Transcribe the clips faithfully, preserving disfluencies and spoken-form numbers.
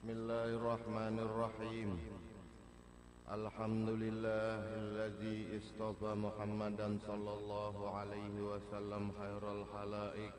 Bismillahirrahmanirrahim. Alhamdulillahilladzi istafa Muhammadan sallallahu alaihi wasallam khairal khalaik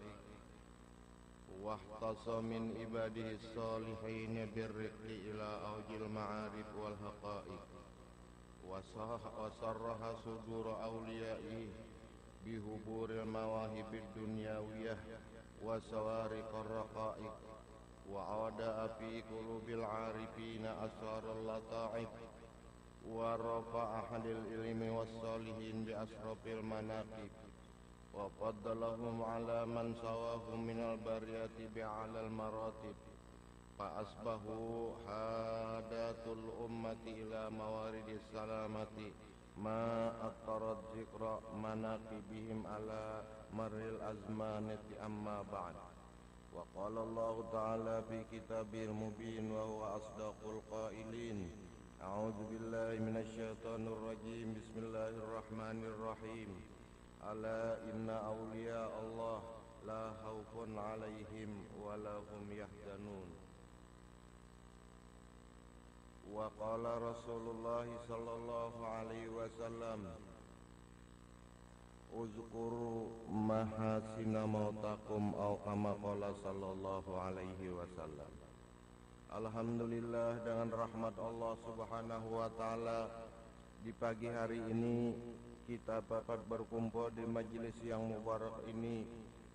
wahtasa min ibadihi salihin birriqi ila awjil ma'arif wal haqa'iq wa sarraha sudur awliyaihi bihuburil mawahibid dunyawiyah wa sawariqar raqa'iq وعودا في قلوب العارفين أسرار اللطائف ورفع أحد العلم والصالحين بأشرف المناقب وفضلهم على من سواهم من البرية بأعلى المراتب فأصبحوا حادات الأمة إلى موارد السلامة ما أطرت ذكر مناقبهم على مر الأزمان أما بعد. وقال الله تعالى في كتابه المبين وهو أصدق القائلين أعوذ بالله من الشيطان الرجيم بسم الله الرحمن الرحيم ألا إن أولياء الله لا خوف عليهم ولا هم يحزنون. وقال رسول الله صلى الله عليه وسلم uzkuru mahasina mautakum au kama qala sallallahu alaihi wasallam. Alhamdulillah, dengan rahmat Allah subhanahu wa ta'ala, di pagi hari ini kita dapat berkumpul di majelis yang mubarak ini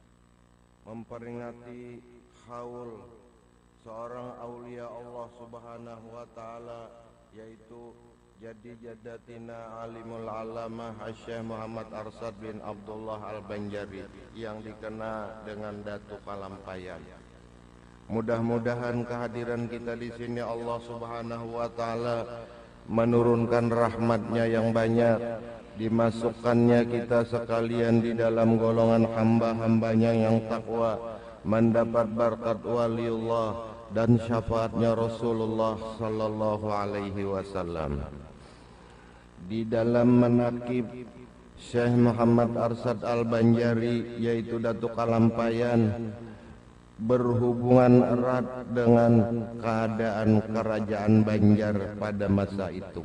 memperingati haul seorang aulia Allah subhanahu wa ta'ala, yaitu jadi jadatina alimul alamah Syekh Muhammad Arsad bin Abdullah Al-Banjari yang dikenal dengan Datuk Kalampayan. Mudah-mudahan kehadiran kita di sini Allah Subhanahu wa taala menurunkan rahmatnya yang banyak, dimasukkannya kita sekalian di dalam golongan hamba-hambanya yang takwa, mendapat berkat waliullah dan syafaatnya Rasulullah sallallahu alaihi wasallam. Di dalam manaqib Syekh Muhammad Arsad Al-Banjari, yaitu Datuk Kalampayan, berhubungan erat dengan keadaan kerajaan Banjar pada masa itu.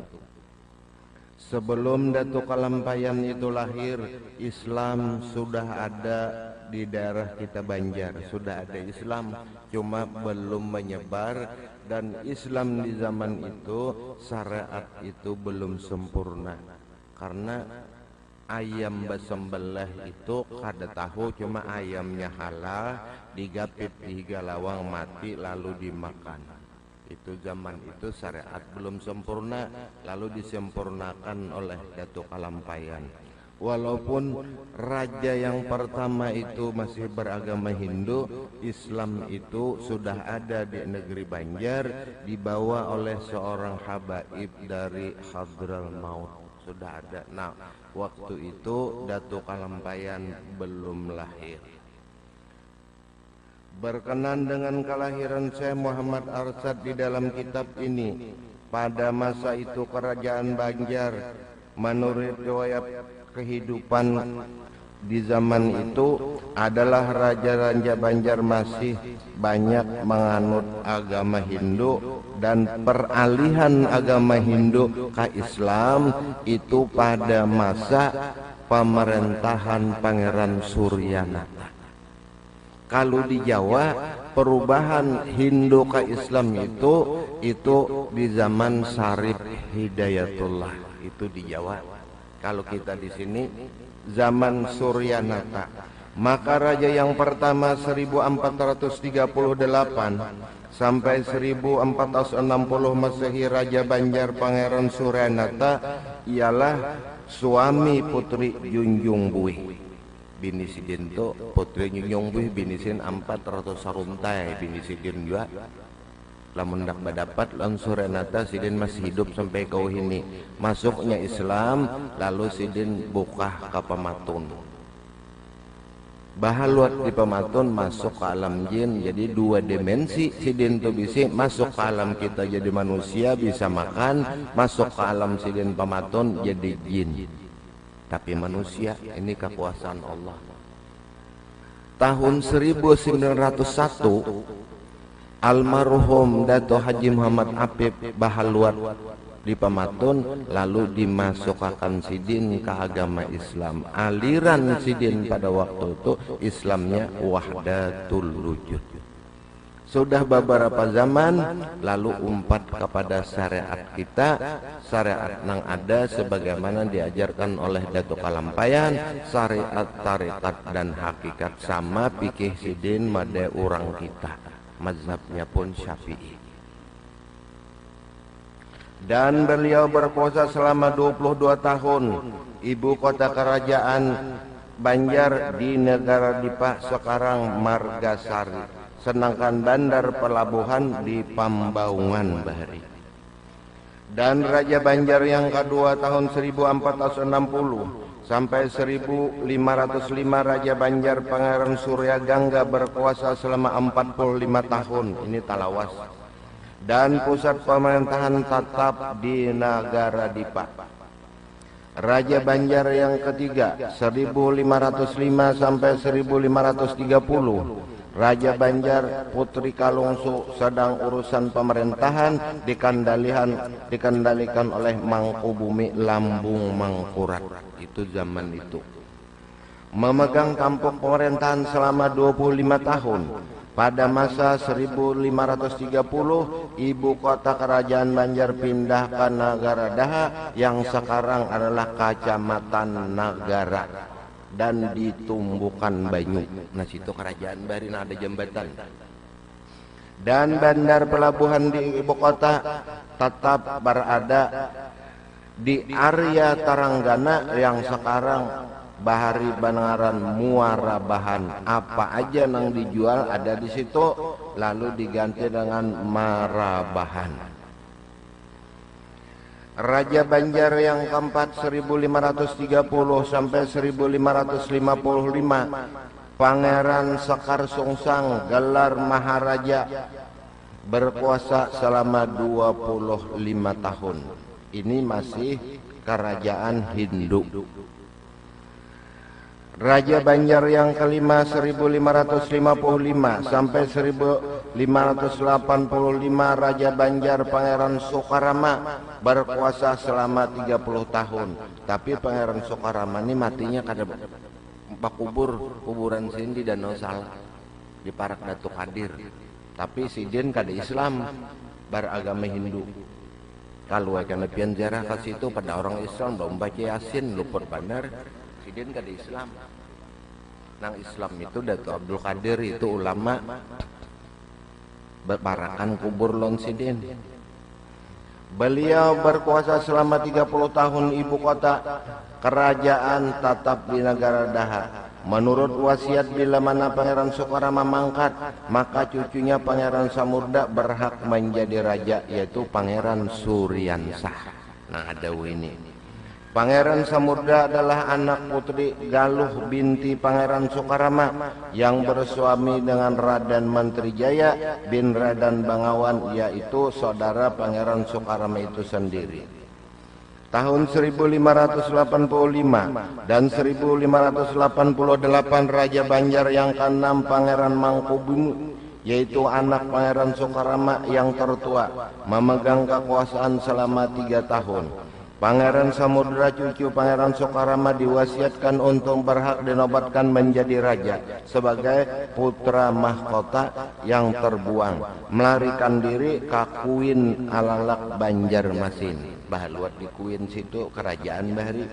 Sebelum Datuk Kalampayan itu lahir, Islam sudah ada di daerah kita Banjar, sudah ada Islam, cuma belum menyebar. Dan Islam di zaman itu, syariat itu belum sempurna, karena ayam bersembelih itu kada tahu, cuma ayamnya halal, digapit di galawang mati lalu dimakan. Itu zaman itu syariat belum sempurna, lalu disempurnakan oleh Datuk Kalampayan. Walaupun raja yang pertama itu masih beragama Hindu, Islam itu sudah ada di negeri Banjar, dibawa oleh seorang habaib dari Hadramaut, sudah ada. Nah, waktu itu Datuk Kalampayan belum lahir. Berkenan dengan kelahiran Syekh Muhammad Arsad di dalam kitab ini, pada masa itu kerajaan Banjar, menurut riwayat kehidupan di zaman itu adalah raja-raja Banjar masih banyak menganut agama Hindu, dan peralihan agama Hindu ke Islam itu pada masa pemerintahan Pangeran Suryanata. Kalau di Jawa, perubahan Hindu ke Islam itu itu di zaman Syarif Hidayatullah, itu di Jawa. Kalau kita di sini zaman Suryanata. Maka raja yang pertama seribu empat ratus tiga puluh delapan sampai seribu empat ratus enam puluh Masehi, Raja Banjar Pangeran Suryanata ialah suami putri Junjung Buih. Bini Sidin tu putri Junjung Buih bini Sidin empat ratus saruntai bini Sidin juga. Lamun dak berdapat lan Suryanata Sidin masih hidup sampai kau ini. Masuknya Islam, lalu Sidin buka ke Pematun. Bahaluat di Pematun masuk ke alam jin, jadi dua dimensi Sidin tu bisa masuk ke alam kita jadi manusia bisa makan, masuk ke alam Sidin Pematun jadi jin. Tapi manusia ini kekuasaan Allah. Tahun seribu sembilan ratus satu almarhum Dato Haji Muhammad Apip Bahaluat di Pamatun, lalu dimasukkan Sidin ke agama Islam. Aliran Sidin pada waktu itu Islamnya Wahdatul Wujud. Sudah beberapa zaman lalu umpat kepada syariat kita, syariat nang ada sebagaimana diajarkan oleh Dato Kalampayan, syariat, tarikat dan hakikat sama pikih Sidin made orang kita. Mazhabnya pun Syafi'i. Dan beliau berkuasa selama dua puluh dua tahun. Ibu kota kerajaan Banjar di negara Dipa sekarang Margasari, sedangkan bandar pelabuhan di Pambaungan Bahari. Dan Raja Banjar yang kedua tahun seribu empat ratus enam puluh sampai seribu lima ratus lima, Raja Banjar Pangeran Surya Gangga berkuasa selama empat puluh lima tahun. Ini talawas. Dan pusat pemerintahan tetap di negara Dipa. Raja Banjar yang ketiga seribu lima ratus lima sampai seribu lima ratus tiga puluh, Raja Banjar Putri Kalungsu, sedang urusan pemerintahan dikendalikan dikendalikan oleh Mangkubumi Lambung Mangkurat. Itu zaman itu. Memegang tampuk pemerintahan selama dua puluh lima tahun. Pada masa seribu lima ratus tiga puluh, ibu kota kerajaan Banjar pindah ke negara Daha yang sekarang adalah Kacamatan Nagara dan ditumbukan Banyu. Nah, situ kerajaan Bahari ada jembatan. Dan bandar pelabuhan di ibu kota tetap berada di area Taranggana yang sekarang Bahari Bangaran Muara Bahan. Apa aja yang dijual ada di situ, lalu diganti dengan Marabahan. Raja Banjar yang keempat seribu lima ratus tiga puluh sampai seribu lima ratus lima puluh lima, Pangeran Sekar Sungsang gelar Maharaja, berkuasa selama dua puluh lima tahun. Ini masih kerajaan Hindu. Raja Banjar yang kelima seribu lima ratus lima puluh lima sampai seribu lima ratus delapan puluh lima, Raja Banjar Pangeran Soekarama berkuasa selama tiga puluh tahun. Tapi Pangeran Soekarama ini matinya kada pak kubur kuburan sini di Danau Salak di Parak Datu Kadir. Tapi Sidin kada Islam, beragama Hindu. Kalau akan lepian jarah ke situ pada orang Islam dong baca Yasin luput bandar. Sidin kada Islam. Nang Islam itu Dato Abdul Qadir itu ulama berparakan kubur lon Sidin. Beliau berkuasa selama tiga puluh tahun, ibu kota kerajaan tetap di negara Daha. Menurut wasiat, bila mana Pangeran Soekarama mangkat, maka cucunya Pangeran Samudra berhak menjadi raja, yaitu Pangeran Suryansah. Nah, ada ini. Pangeran Samudra adalah anak putri Galuh binti Pangeran Soekarama yang bersuami dengan Raden Menteri Jaya bin Raden Bangawan, yaitu saudara Pangeran Soekarama itu sendiri. Tahun seribu lima ratus delapan puluh lima dan seribu lima ratus delapan puluh delapan, Raja Banjar yang keenam Pangeran Mangkubumi, yaitu anak Pangeran Soekarama yang tertua, memegang kekuasaan selama tiga tahun. Pangeran Samudra cucu Pangeran Soekarama diwasiatkan untuk berhak dinobatkan menjadi raja sebagai putra mahkota yang terbuang, melarikan diri ke Kuin Alalak Banjarmasin. Bahaluat di Kuin situ kerajaan Bahari.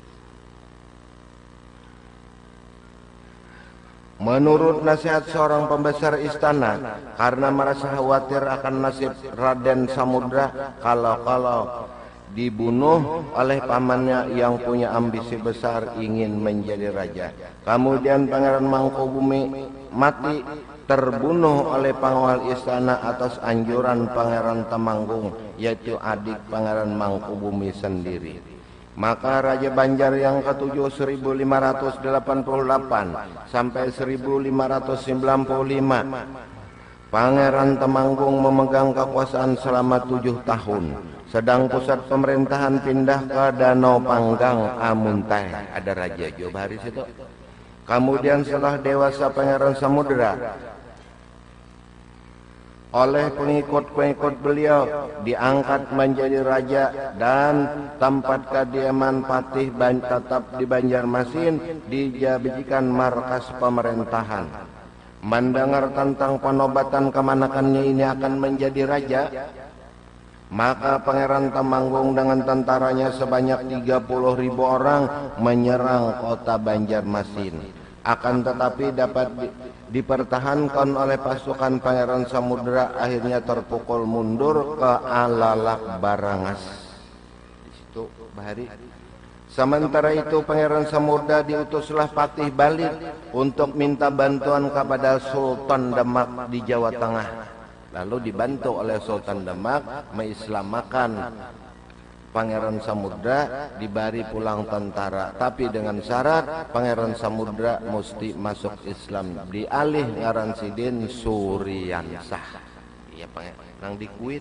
Menurut nasihat seorang pembesar istana, karena merasa khawatir akan nasib Raden Samudra kalau-kalau dibunuh oleh pamannya yang punya ambisi besar ingin menjadi raja. Kemudian Pangeran Mangkubumi mati terbunuh oleh pengawal istana atas anjuran Pangeran Temanggung, yaitu adik Pangeran Mangkubumi sendiri. Maka Raja Banjar yang ketujuh seribu lima ratus delapan puluh delapan sampai seribu lima ratus sembilan puluh lima, Pangeran Temanggung memegang kekuasaan selama tujuh tahun. Sedang pusat pemerintahan pindah ke Danau Panggang Amuntai. Ada Raja Jawa Bahari situ. Kemudian setelah dewasa Pangeran Samudra oleh pengikut-pengikut beliau diangkat menjadi raja dan tempat kediaman Patih ban tetap di Banjarmasin dijadikan markas pemerintahan. Mendengar tentang penobatan kemanakannya ini akan menjadi raja, maka Pangeran Temanggung dengan tentaranya sebanyak tiga puluh ribu orang menyerang kota Banjarmasin. Akan tetapi dapat di, dipertahankan oleh pasukan Pangeran Samudra, akhirnya terpukul mundur ke Alalak Barangas. Di situ Bahari. Sementara itu Pangeran Samudra diutuslah Patih balik untuk minta bantuan kepada Sultan Demak di Jawa Tengah. Lalu dibantu oleh Sultan Demak mengislamakan Pangeran Samudra, diberi pulang tentara, tapi dengan syarat Pangeran Samudra mesti masuk Islam. Dialih ngaran Sidin Suryansah. Iya Pangeran nang dikuin.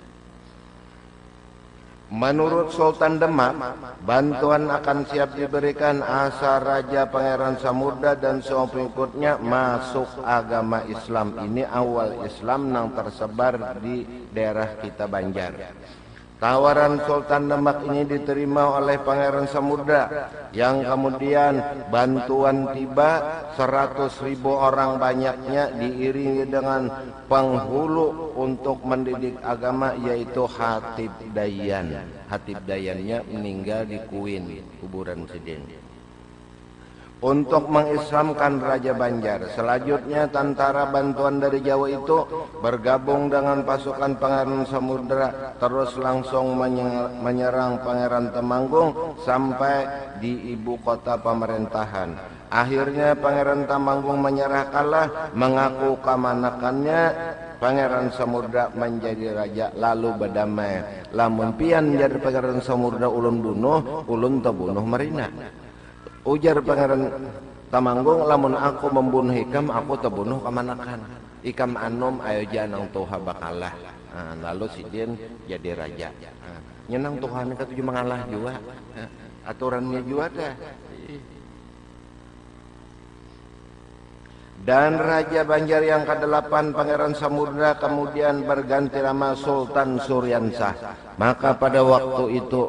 Menurut Sultan Demak, bantuan akan siap diberikan asal Raja Pangeran Samudra dan semua pengikutnya masuk agama Islam. Ini awal Islam yang tersebar di daerah kita Banjar. Tawaran Sultan Demak ini diterima oleh Pangeran Samudra, yang kemudian bantuan tiba seratus ribu orang banyaknya, diiringi dengan penghulu untuk mendidik agama yaitu Hatib Dayan. Hatib Dayannya meninggal di Kuin, kuburan Sidin, untuk mengislamkan Raja Banjar. Selanjutnya tentara bantuan dari Jawa itu bergabung dengan pasukan Pangeran Samudra, terus langsung menyerang Pangeran Temanggung sampai di ibu kota pemerintahan. Akhirnya Pangeran Temanggung menyerah kalah, mengaku kemanakannya. Pangeran Samudra menjadi raja lalu berdamai. Lamun pian jadi Pangeran Samudra ulun bunuh, ulun tebunuh Marina. Ujar Pangeran Temanggung, lamun aku membunuh Ikam, aku terbunuh kemanakan. Ikam anom ayo janang tuha bakalah. Nah, lalu Sidin jadi raja. Nah, nyenang Tuhan itu juga mengalah juga. Nah, aturannya juga dah. Dan Raja Banjar yang kedelapan Pangeran Samudra kemudian berganti nama Sultan Suryansah. Maka pada waktu itu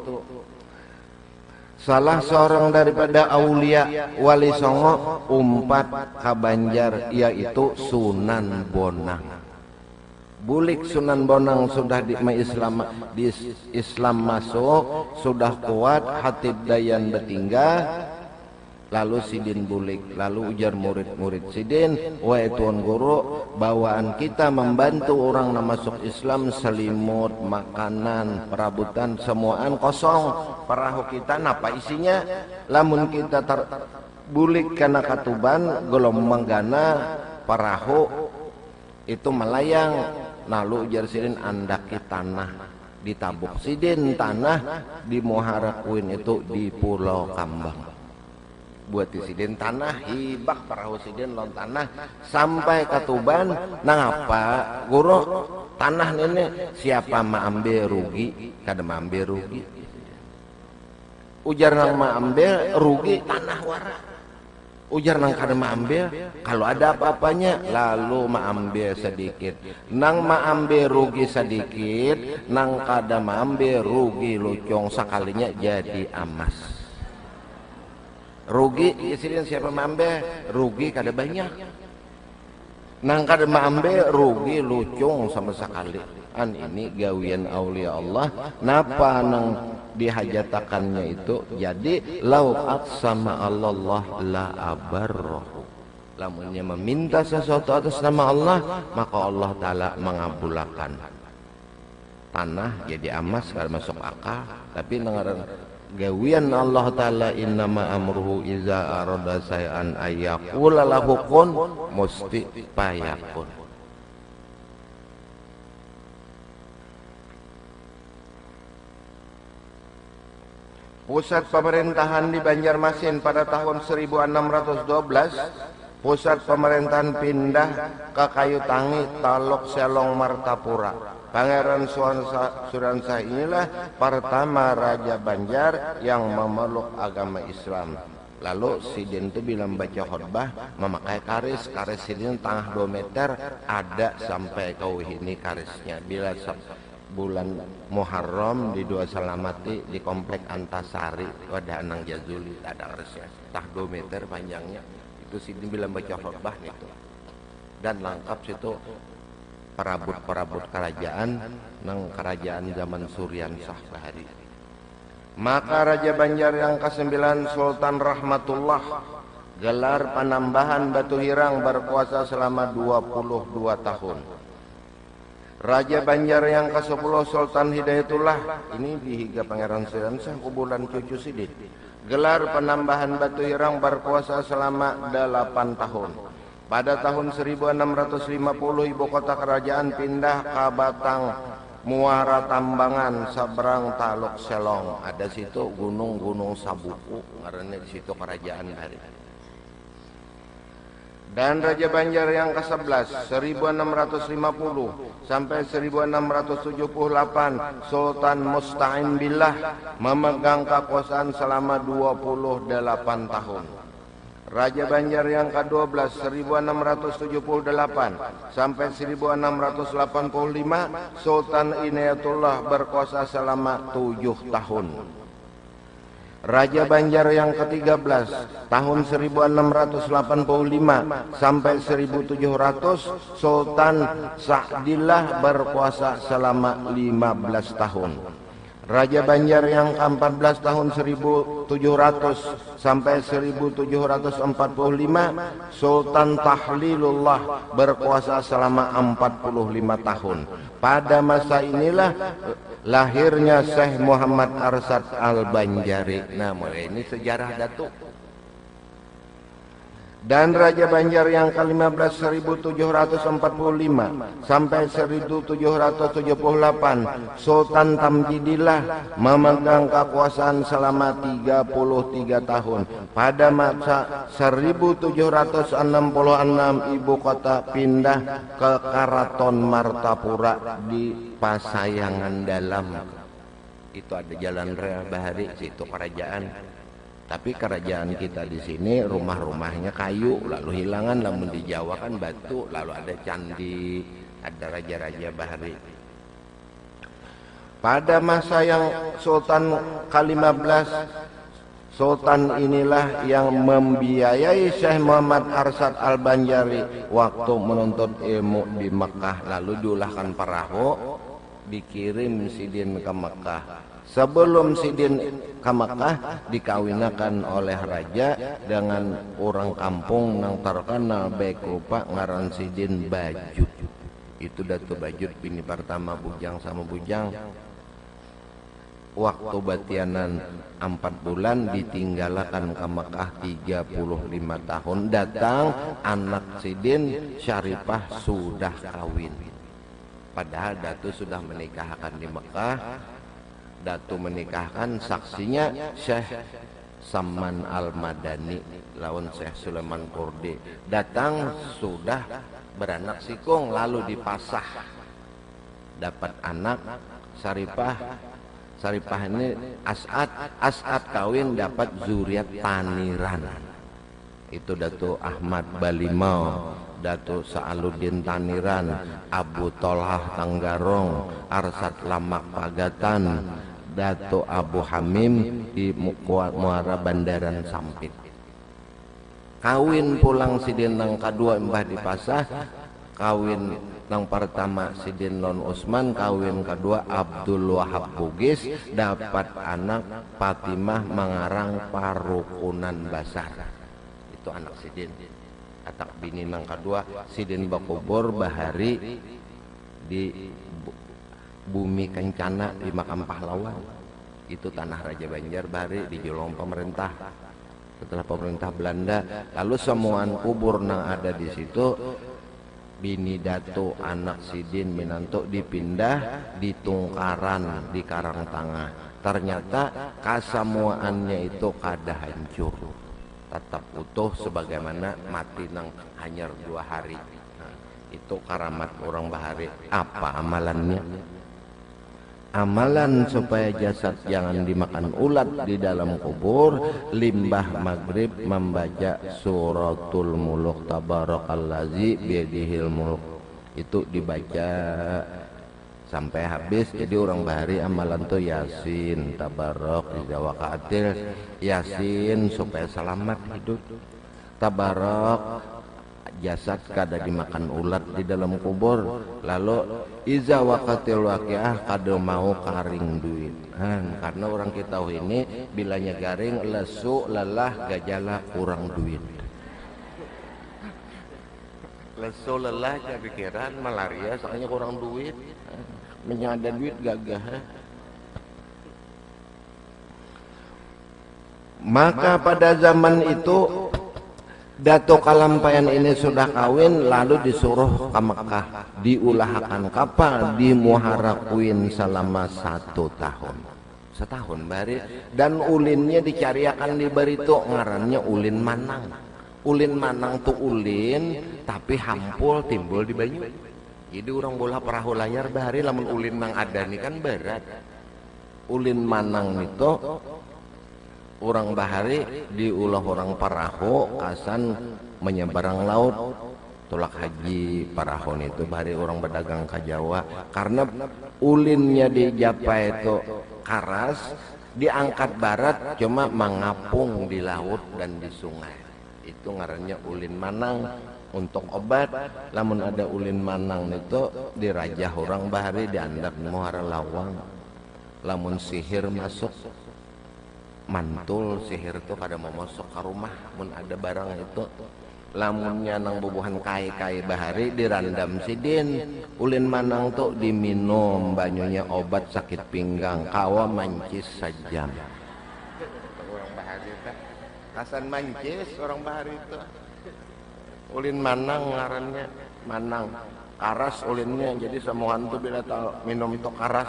salah seorang daripada aulia Wali Songo umpat ke Banjar, yaitu Sunan Bonang. Bulik Sunan Bonang sudah di Islam, di Islam masuk, sudah kuat, Hatib Dayan bertinggal. Lalu Sidin bulik, lalu ujar murid-murid Sidin, wahai tuan guru, bawaan kita membantu orang yang masuk Islam, selimut, makanan, perabotan, semuaan kosong. Perahu kita napa isinya? Lamun kita ter bulik karena katuban, gelombang gana, perahu itu melayang. Lalu ujar Sidin, andaki tanah, ditabuk Sidin tanah di Muharakuin itu di Pulau Kambang. Buat Sidin tanah, hibak perahu Sidin lon tanah sampai Katuban. Nah apa guru tanah ini siapa maambil rugi, kada maambil rugi. Ujar nang maambil rugi tanah wara. Ujar nang kada maambil kalau ada apa-apanya, lalu maambil sedikit. Nang maambil rugi sedikit, nang kada maambil rugi lucong sekalinya jadi amas. Rugi Sidin siapa mambe, rugi kada banyak. Nang kada mambe rugi lucung sama sekali. An ini gawian aulia Allah, napa nang dihajatakannya itu. Jadi lau aqsama Allah la abarrahu. Lamunnya meminta sesuatu atas nama Allah, maka Allah Ta'ala mengabulkan. Tanah jadi amas kada masuk akal, tapi nangaran gawian Allah Ta'ala innama amruhu iza arada say'an ayyaqula lahu kun musti payakun. Pusat pemerintahan di Banjarmasin pada tahun seribu enam ratus dua belas, pusat pemerintahan pindah ke Kayutangi, Talok Selong Martapura. Pangeran Suryansah inilah pertama Raja Banjar yang memeluk agama Islam. Lalu sidin itu bilang baca khutbah memakai karis, karis sidin tengah dua meter, ada sampai kau ini karisnya. Bila bulan Muharram di Dua Salamati di komplek Antasari ada Anang Jazuli, ada karisnya tah dua meter panjangnya. Itu sidin bilang baca khutbah itu. Dan lengkap situ perabot-perabot kerajaan nang kerajaan zaman Suryan Shah Bahari. Maka Raja Banjar yang kesembilan Sultan Rahmatullah gelar penambahan Batu Hirang berkuasa selama dua puluh dua tahun. Raja Banjar yang kesepuluh Sultan Hidayatullah, ini dihiga Pangeran Suryan Shah kubulan cucu sidin, gelar penambahan Batu Hirang berkuasa selama delapan tahun. Pada tahun seribu enam ratus lima puluh ibu kota kerajaan pindah ke Batang Muara Tambangan seberang Taluk Selong. Ada situ gunung-gunung Sabuku, karena di situ kerajaan Bahari. Dan Raja Banjar yang kesebelas seribu enam ratus lima puluh sampai seribu enam ratus tujuh puluh delapan Sultan Musta'in Billah memegang kekuasaan selama dua puluh delapan tahun. Raja Banjar yang kedua belas seribu enam ratus tujuh puluh delapan sampai seribu enam ratus delapan puluh lima Sultan Inayatullah berkuasa selama tujuh tahun. Raja Banjar yang ketiga belas tahun seribu enam ratus delapan puluh lima sampai seribu tujuh ratus Sultan Sa'dillah berkuasa selama lima belas tahun. Raja Banjar yang keempat belas tahun seribu tujuh ratus sampai seribu tujuh ratus empat puluh lima Sultan Tahlilullah berkuasa selama empat puluh lima tahun. Pada masa inilah lahirnya Syekh Muhammad Arsad Al-Banjari. Nah, mulai ini sejarah Datuk. Dan Raja Banjar yang kelima belas seribu tujuh ratus empat puluh lima sampai seribu tujuh ratus tujuh puluh delapan Sultan Tamjidillah memegang kekuasaan selama tiga puluh tiga tahun. Pada masa seribu tujuh ratus enam puluh enam ibu kota pindah ke Karaton Martapura di Pasayangan Dalam. Itu ada jalan rel Bahari, situ kerajaan. Tapi kerajaan kita di sini rumah-rumahnya kayu, lalu hilangan, namun di Jawa kan batu, lalu ada candi, ada raja-raja Bahari. Pada masa yang Sultan kelima belas, Sultan inilah yang membiayai Syekh Muhammad Arsad Al-Banjari waktu menuntut ilmu di Mekah, lalu diulahkan perahu, dikirim sidin ke Mekah. Sebelum sidin ke Mekah dikawinakan oleh raja dengan orang kampung yang terkenal baik rupa ngaran sidin Bajut. Itu Datu Bajut bini pertama bujang sama bujang. Waktu batianan empat bulan ditinggalkan ke Mekah tiga puluh lima tahun. Datang anak sidin Syarifah sudah kawin. Padahal Datu sudah menikahkan di Mekah. Datu menikahkan, saksinya Syekh Saman Al-Madani lawan Syekh Sulaiman Kurdi. Datang sudah beranak sikung, lalu dipasah, dapat anak Syarifah. Syarifah ini As'ad, As'ad kawin dapat zuriat Taniran. Itu Datu Ahmad Balimau, Datu Sa'aluddin Taniran, Abu Tolhah Tanggarong, Arsad Lamak Pagatan, Dato Abu Hamim di Muara Bandaran Sampit. Kawin pulang sidin nang kedua mbah dipasah, kawin nang pertama sidin Lon Usman, kawin kedua Abdul Wahab Bugis, dapat anak Fatimah Mangarang Parukunan Basar. Itu anak sidin. Atak bini nang kedua sidin Bakubur Bahari di Bumi Kencana di Makam Pahlawan. Itu tanah Raja Banjar Bahari dijolong pemerintah setelah pemerintah Belanda. Lalu semuaan kubur nang ada di situ bini Dato anak sidin Minanto dipindah di Tungkaran di Karangtengah. Ternyata kasamuaannya itu kada hancur, tetap utuh sebagaimana mati nang hanyar dua hari. Nah, itu karamat orang Bahari. Apa amalannya? amalan supaya jasad jangan dimakan ulat di dalam kubur, limbah maghrib membaca suratul muluk tabarakalladzi biyadihil muluk. Itu dibaca sampai habis. Jadi orang bahari amalan tuh yasin tabarok iza waqa'atil yasin supaya selamat hidup, tabarok jasad kada dimakan ulat di dalam kubur, lalu iza waqatil waqiah kada mau karing duit. Han, karena orang kita ini bilanya garing lesu lelah gajala kurang duit. Lesu lelah jadi pikiran malaria soalnya kurang duit. Menyada duit gagah. Maka pada zaman itu Dato Kalampayan ini sudah kawin, lalu disuruh ke Mekah, diulahakan kapal, dimuharakuin selama satu tahun, setahun bari, dan ulinnya dicariakan di baritu, ngarannya ulin manang. Ulin manang tuh ulin, tapi hampul timbul di banyu. Jadi orang bola perahu layar bahari, lamun ulin nang ada nih kan berat. Ulin manang itu orang bahari diulah orang perahu kasan menyeberang laut, tolak haji perahu itu bahari orang berdagang ke Jawa, karena ulinnya di Japa itu karas, diangkat barat cuma mengapung di laut dan di sungai. Itu ngarannya ulin manang. Untuk obat, lamun ada ulin manang itu dirajah orang bahari diandak muara lawang. Lamun sihir masuk mantul, sihir itu kada mau masuk ke rumah, mun ada barang itu. Lamunnya nang bubuhan kai-kai bahari dirandam sidin. Ulin manang tuh diminum banyunya obat sakit pinggang, kawa mancis sajam. Orang bahari itu kasan mancis orang bahari itu. Ulin manang ngarannya manang, karas ulinnya, jadi semua hantu bila tahu minum itu karas.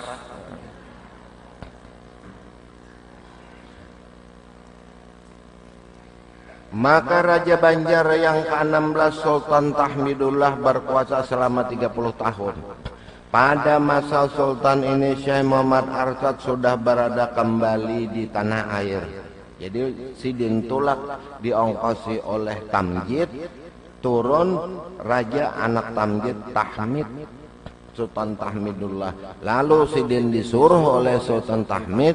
Maka Raja Banjar yang ke enam belas Sultan Tahmidullah berkuasa selama tiga puluh tahun. Pada masa Sultan ini Syekh Muhammad Arsyad sudah berada kembali di tanah air. Jadi Sidin Tulak diongkosi oleh Tamjid, turun Raja anak Tamjid Tahmid, Sultan Tahmidullah. Lalu Sidin disuruh oleh Sultan Tahmid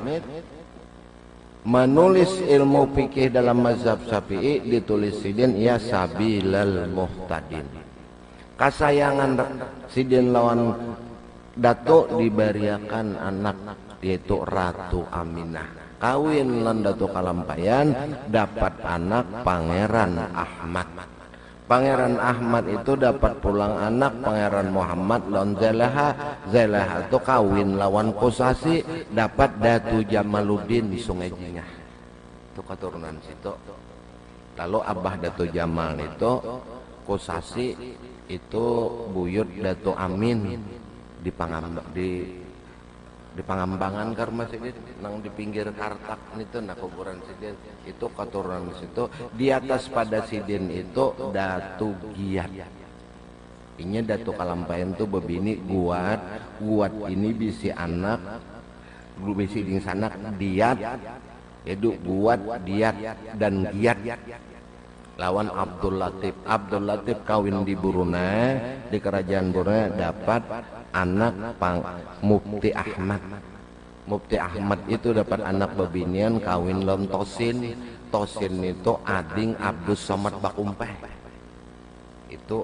menulis ilmu fikih dalam mazhab Syafi'i. Ditulis Sidin ya Sabilal Muhtadin. Kasayangan Sidin lawan Datuk dibariakan anak yaitu Ratu Aminah. Kawin lan Datuk Kalampayan dapat anak Pangeran Ahmad. Pangeran Ahmad itu dapat pulang anak Pangeran Muhammad lawan Zailaha. Zailaha itu kawin lawan Kusasi, dapat Datu Jamaluddin di Sungai Jingah. Itu keturunan situ. Lalu abah Datu Jamal itu Kusasi itu buyut Datu Amin di Pangambang, di di Pangambangan karma sidin nang di pinggir Kartak itu nah kuburan Sidin itu keturunan situ. Di atas pada Sidin itu Datu Giat. Ini Datu Kalampayan tuh bebini Guat. Guat ini bisi anak, bisi ding sanak Diat. Yaitu Guat, Diat dan Giat. Lawan Abdul Latif. Abdul Latif kawin di Brunei, di kerajaan Brunei dapat anak Pang Mufti Ahmad. Mufti Ahmad itu dapat anak bebinian kawin lon Tosin. Tosin itu ading Abdus Somad Bakumpeh. Itu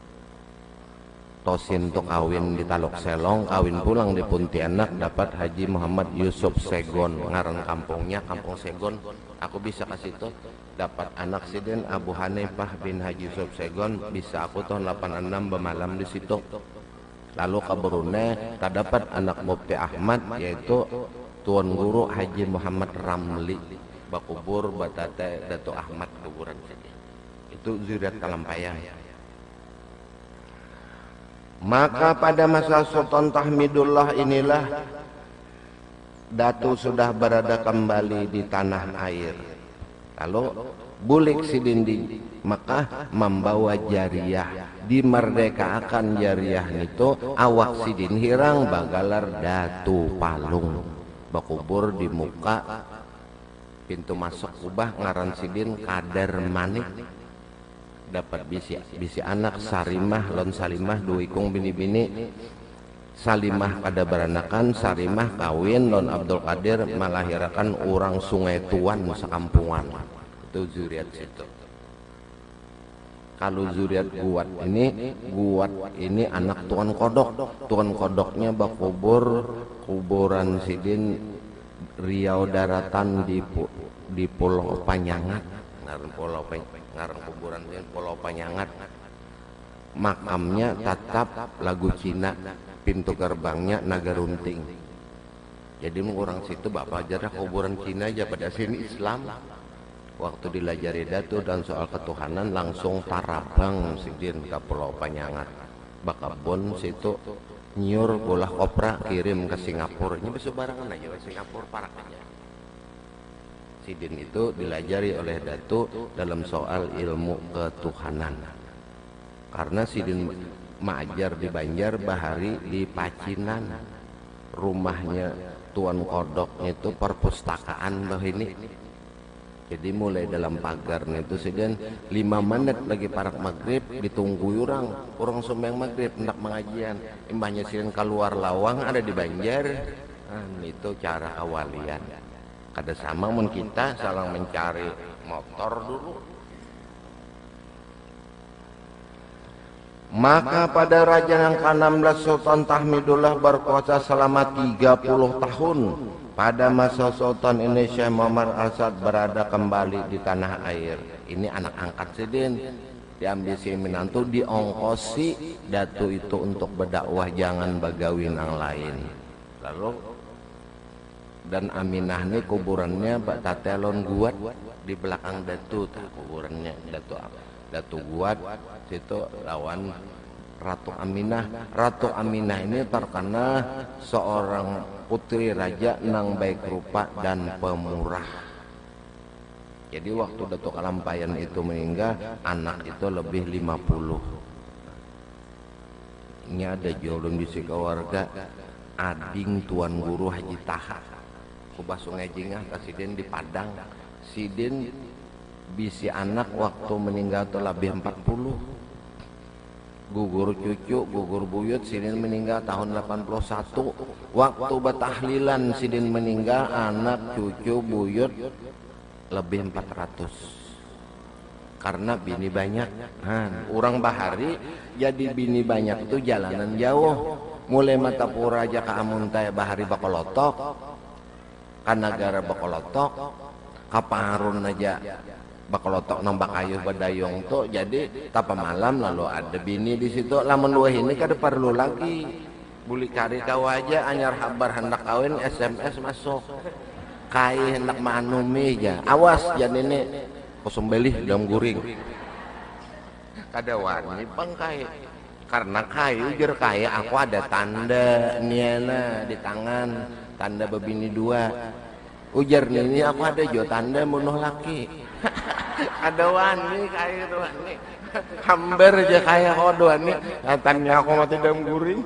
Tosin itu kawin di Taluk Selong, kawin pulang di Pontianak dapat Haji Muhammad Yusuf Segon. Ngaran kampungnya Kampung Segon. Aku bisa kasih itu dapat anak Sidin Abu Hanifah bin Haji Yusuf Segon. Bisa aku tahun delapan puluh enam bermalam di situ. Lalu ke Brunei terdapat anak Mufti Ahmad yaitu Tuan Guru Haji Muhammad Ramli bakubur batate Datuk Ahmad kuburan sini. Itu zuriat Kalampayan. Maka pada masa Sultan Tahmidullah inilah Datu sudah berada kembali di tanah air. Lalu bulik Sidin di Mekah membawa jariyah. dimerdekakan jariah itu awak sidin hirang bagalar Datu Palung bakubur di muka pintu masuk kubah ngaran sidin Kadar Manik dapat bisi bisi anak Sarimah lon Salimah dua ikung bini-bini Salimah kada beranakan Sarimah kawin lon Abdul Qadir melahirkan orang Sungai Tuan sekampungan itu zuriat situ. Kalau zuriat Guat ini Guat ini anak Tuan Kodok. Tuan Kodoknya bakubur kuburan sidin Riau Daratan di di Pulau Panyangat ngaran Pulau ngaran kuburan di Pulau Panyangat. Makamnya tetap lagu Cina, pintu gerbangnya naga runting. Jadi orang situ bapak jarak kuburan Cina aja pada sini Islam. Waktu dilajari Datu dan soal ketuhanan langsung tarabang sidin ke Pulau Panyangat. Bakabon situ nyur bolah kopra kirim ke Singapura. Ini besok barangan aja ke Singapura parak aja. Sidin itu dilajari oleh Datu dalam soal ilmu ketuhanan. Karena sidin maajar di Banjar bahari di Pacinan. Rumahnya Tuan Kodoknya itu perpustakaan bah ini. Jadi mulai dalam pagar itu sidin lima menit lagi parak maghrib ditunggu orang orang sumbang maghrib hendak mengajian imbahnya sidin keluar lawang ada di Banjar. Nah, itu cara awalian kada sama mun kita salang mencari motor dulu. Maka pada raja yang ke enam belas Sultan Tahmidullah berkuasa selama tiga puluh tahun. Pada masa Sultan Indonesia Muhammad Arsyad berada kembali di tanah air. Ini anak angkat sidin diambil si menantu diongkosi Datu itu untuk berdakwah jangan bagawin yang lain. Lalu dan Aminah ini kuburannya Mbak Tatelon Guat di belakang Datu tak kuburannya Datu Datu Guat situ lawan Ratu Aminah. Ratu Aminah ini terkenal seorang putri raja nang baik rupa dan pemurah. Jadi waktu Datuk Kalampayan itu meninggal, anak itu lebih lima puluh. Ini ada jolong di si keluarga ading Tuan Guru Haji Taha. Kubah Sungai Jingah kasiden di Padang. Sidin bisi anak waktu meninggal itu lebih empat puluh. Gugur cucu, gugur buyut sidin meninggal tahun delapan puluh satu. Waktu batahlilan sidin meninggal anak cucu buyut lebih empat ratus. Karena bini banyak. Nah, orang bahari jadi bini banyak itu jalanan jauh. Mulai Matapura aja ke Amuntai bahari Bakolotok. Ke negara Bakolotok. Ke Parun aja Bakolotok nombak ayuh badayong tuh jadi tapa malam lalu ada bini di situ lamun luah ini kada perlu lagi buli kari kau aja anyar habar hendak kawin S M S masuk kai hendak manumi aja awas jadi ini kosong belih dalam guring kada wani bang kai karena kai ujar kai aku ada tanda niana di tangan tanda bebini dua ujar ini aku ada jo tanda bunuh laki ada wani kayak itu wani hambar aja kayak kodo wani katanya aku mati dalam guring.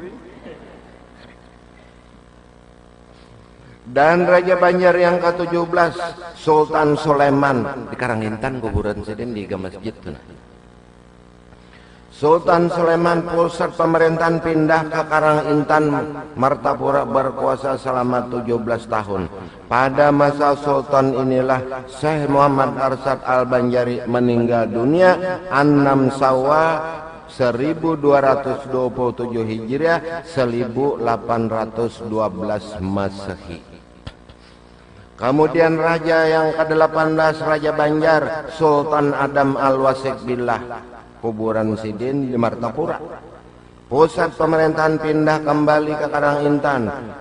Dan Raja Banjar yang ke tujuh belas Sultan Sulaiman di Karangintan kuburan sidin di masjid tuh. Sultan Sulaiman pusat pemerintahan pindah ke Karangintan Martapura berkuasa selama tujuh belas tahun. Pada masa Sultan inilah Syekh Muhammad Arsyad Al-Banjari meninggal dunia enam Syawal seribu dua ratus dua puluh tujuh Hijriah seribu delapan ratus dua belas Masehi. Kemudian raja yang ke delapan belas Raja Banjar Sultan Adam Al-Wasik Billah kuburan sidin di Martapura. Pusat pemerintahan pindah kembali ke Karangintan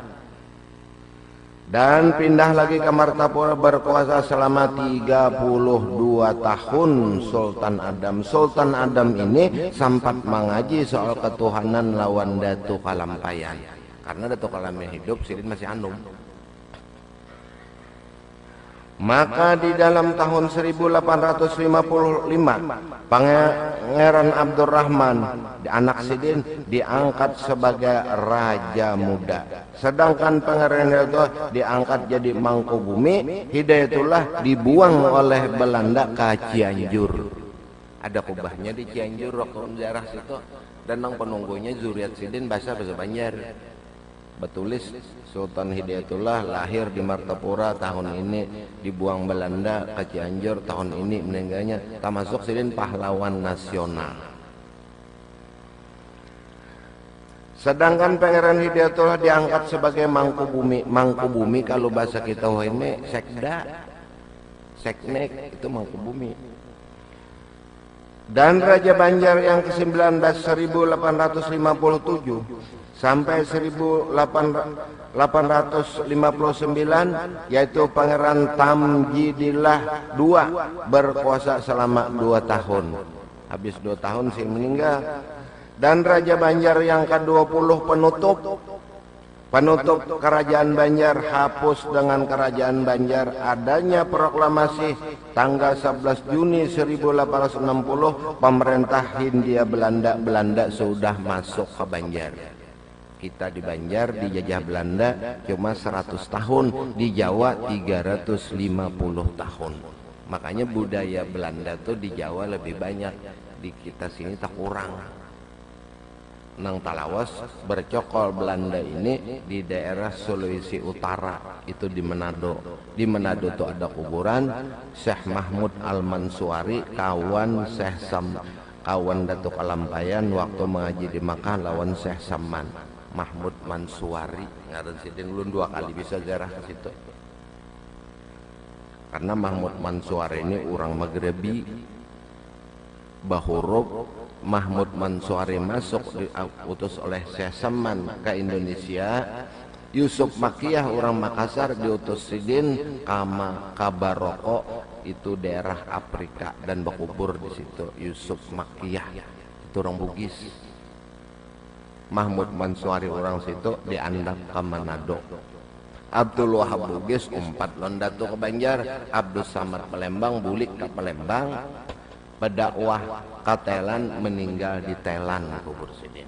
dan pindah lagi ke Martapura berkuasa selama tiga puluh dua tahun Sultan Adam. Sultan Adam ini sempat mengaji soal ketuhanan lawan Datu Kalampayan. Karena Datu Kalampayan hidup sidin masih anum. Maka di dalam tahun seribu delapan ratus lima puluh lima Pangeran Abdurrahman anak Sidin diangkat sebagai raja muda, sedangkan Pangeran Hidayatullah diangkat jadi Mangkubumi. Hidayatullah dibuang oleh Belanda ke Cianjur. Ada kubahnya di Cianjur waktu sejarah situ, dan nang penunggunya Zuriat Sidin bahasa bahasa Banjar. Betulis Sultan Hidayatullah lahir di Martapura tahun ini, dibuang Belanda ke Cianjur tahun ini meninggalnya, termasuk Sidin pahlawan nasional. Sedangkan Pangeran Hidayatullah diangkat sebagai Mangkubumi. Mangkubumi kalau bahasa kita ini sekda, seknek itu Mangkubumi. Dan Raja Banjar yang kesembilan belas seribu delapan ratus lima puluh tujuh sampai seribu delapan ratus lima puluh sembilan, yaitu Pangeran Tamjidillah kedua berkuasa selama dua tahun. Habis dua tahun sih meninggal. Dan Raja Banjar yang ke dua puluh penutup penutup Kerajaan Banjar, hapus dengan Kerajaan Banjar adanya proklamasi tanggal sebelas Juni seribu delapan ratus enam puluh, pemerintah Hindia Belanda Belanda sudah masuk ke Banjar. Kita di Banjar dijajah Belanda cuma seratus tahun, di Jawa tiga ratus lima puluh tahun. Makanya budaya Belanda tuh di Jawa lebih banyak, di kita sini tak kurang. Nang Talawas bercokol Belanda ini di daerah Sulawesi Utara, itu di Manado. Di Manado tuh ada kuburan Syekh Mahmud Al-Mansuari, kawan Syekh Sam, kawan Datuk Kalampayan waktu mengaji di Makkah lawan Syekh Saman. Mahmud Mansuari ngaran Sidin ulun dua kali bisa ziarah ke situ. Karena Mahmud Mansuari ini orang Maghribi, Bahurub. Mahmud Mansuari masuk diutus oleh Syekh Saman ke Indonesia. Yusuf Makiyah orang Makassar diutus Sidin kama Kabaroko, itu daerah Afrika, dan berkubur di situ. Yusuf Makiyah itu orang Bugis. Mahmud Mansuari orang situ diandap ke Manado. Abdul Wahab Bugis umpat londatu ke Banjar. Abdul Samad Palembang bulik ke Palembang, berdakwah ke Thailand, meninggal di Thailand kubur Sidin.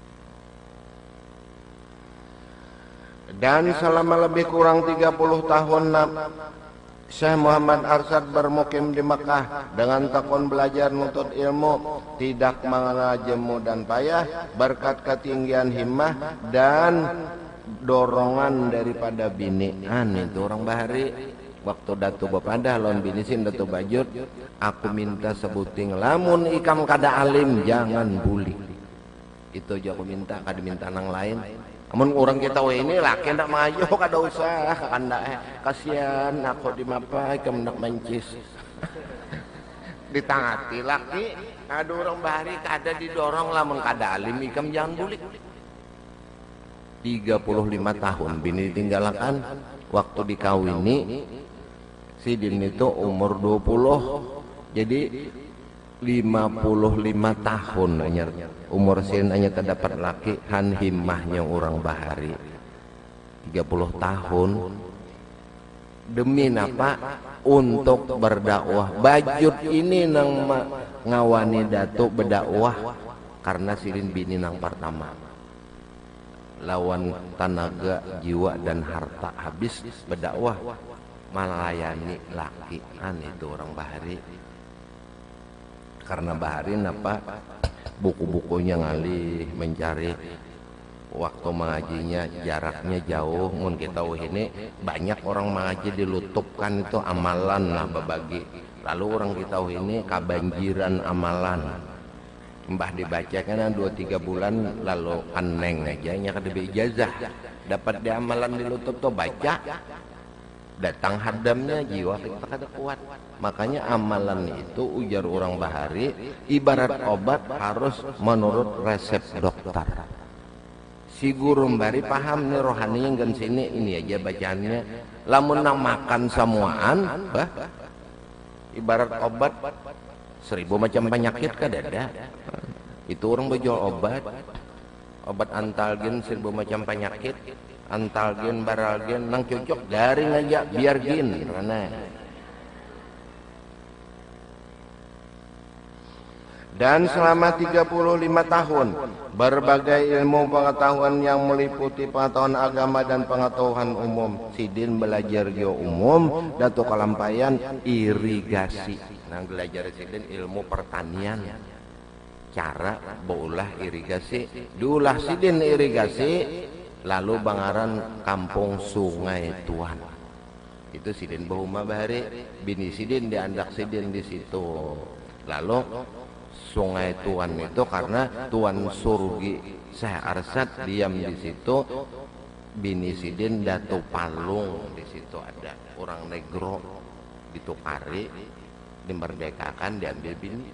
Dan selama lebih kurang tiga puluh tahun Syekh Muhammad Arsyad bermukim di Mekah dengan tekun belajar nuntut ilmu, tidak mengenal jemu dan payah, berkat ketinggian himmah dan dorongan daripada binian. Itu orang Bahari waktu Datu Bapadah lawan binisin Datu Bajut, aku minta sebuting lamun ikam kada alim jangan bully. Itu aja aku minta, kada minta nang lain. Amun orang kita we ini laki ndak maju kada usah, kanda eh kasihan aku dimapai ke mendak mancis. Ditangati laki, ada orang Bahari kada didorong lamun kada alim ikam jangan bulik. tiga puluh lima tahun bini ditinggalkan, waktu dikawini Sidin itu umur dua puluh, jadi lima puluh lima tahun hanya umur Sidin hanya terdapat laki han himmahnya orang Bahari tiga puluh tahun. Demi apa? Untuk berdakwah. Bajut ini nang ngawani Datuk berdakwah karena Sidin bini nang pertama. Lawan tenaga, jiwa dan harta habis berdakwah, melayani laki an itu orang Bahari. Karena Bahari apa buku-bukunya ngalih mencari, waktu mengajinya jaraknya jauh. Mun kita ini banyak orang mengaji dilutupkan itu amalan lah berbagi. Lalu orang kita ini kebanjiran amalan. Mbah dibaca kan dua tiga bulan lalu aneng aja nya kada ijazah, dapat di amalan dilutup tuh baca, datang hadamnya jiwa kita kada kuat. Makanya amalan itu ujar orang Bahari ibarat obat, harus menurut resep dokter. Si guru Mbari paham nih rohani yang gan sini ini aja bacaannya. Lamun nang makan samuaan, bah ibarat obat seribu macam penyakit kadada. Itu orang berjual obat, obat antalgin seribu macam penyakit. antalgen baralgen nang cocok dari ngajak biar gin karena dan selama tiga puluh lima tahun berbagai ilmu pengetahuan yang meliputi pengetahuan agama dan pengetahuan umum. Sidin belajar geo umum datu kalampayan irigasi. Nah belajar sidin ilmu pertanian, cara beulah irigasi, diulah sidin irigasi, lalu bangaran kampung Sungai Tuan. Itu sidin bahuma bahari, bini sidin diandak sidin di situ. Lalu Sungai Tuan itu karena Tuan Surgi Syekh Arsad diam di situ, bini sidin Datu Palung di situ ada orang negro ditukari, dimerdekakan, diambil bini.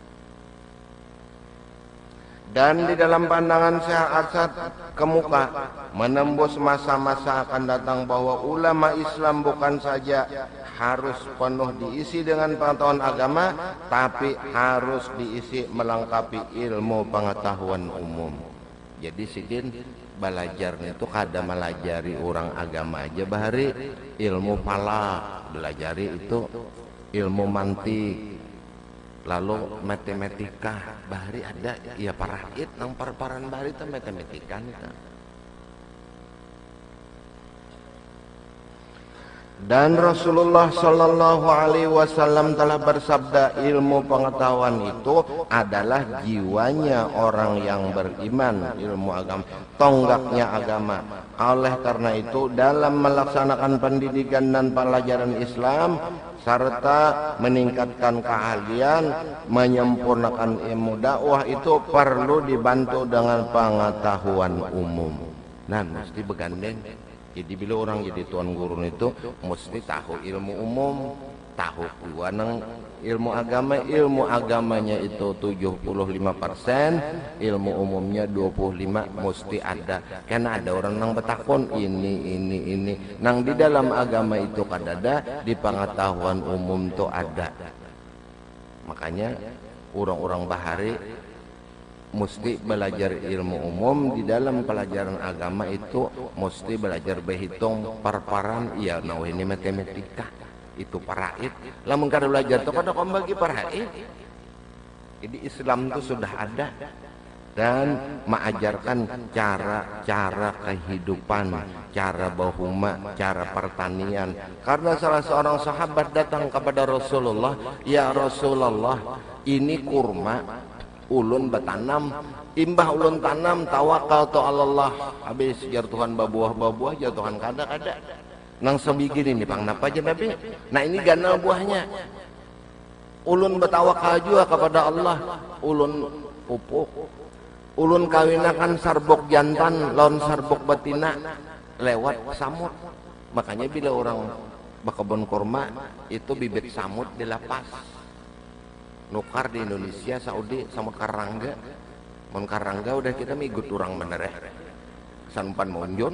Dan di dalam pandangan Syekh Arsad kemuka menembus masa-masa akan datang bahwa ulama Islam bukan saja harus penuh diisi dengan pengetahuan agama, tapi harus diisi melengkapi ilmu pengetahuan umum. Jadi sidin belajarnya itu kada melajari orang agama aja bahari, ilmu falak belajari itu, ilmu mantik, lalu matematika bahari ada ya parahit nang parparan bahari itu matematika nih. Dan Rasulullah Shallallahu Alaihi Wasallam telah bersabda, ilmu pengetahuan itu adalah jiwanya orang yang beriman, ilmu agama, tonggaknya agama. Oleh karena itu dalam melaksanakan pendidikan dan pelajaran Islam serta meningkatkan keahlian, menyempurnakan ilmu dakwah itu perlu dibantu dengan pengetahuan umum. Nah, mesti begandeng. Jadi bila orang jadi tuan guru itu mesti tahu ilmu umum, tahu pula nang ilmu agama. Ilmu agamanya itu tujuh puluh lima persen, ilmu umumnya dua puluh lima persen mesti ada. Karena ada orang nang betakon ini ini ini. Nang di dalam agama itu kadada, di pengetahuan umum itu ada. Makanya orang-orang bahari mesti belajar ilmu umum. Di dalam pelajaran agama itu mesti belajar berhitung parparan, ya nah ini matematika itu parahit. Lamun kada belajar tuh kada kom bagi parahit. Jadi Islam itu sudah ada dan mengajarkan cara-cara kehidupan, cara bahuma, cara pertanian. Karena salah seorang sahabat datang kepada Rasulullah, ya Rasulullah, ini kurma ulun bertanam, imbah ulun tanam tawakal to Allah, habis jar Tuhan babuah-babuah jar Tuhan kada-kada nang sebiji ini pang napa aja Nabi. Nah ini ganal buahnya, ulun bertawakal juga kepada Allah, ulun pupuk, ulun kawinakan sarbok jantan lawan sarbok betina lewat samut. Makanya bila orang berkebun kurma itu bibit samut dilapas nukar di Indonesia, Saudi sama Karangga. Mon Karangga udah kita migut orang bener ya, sanpan monjon.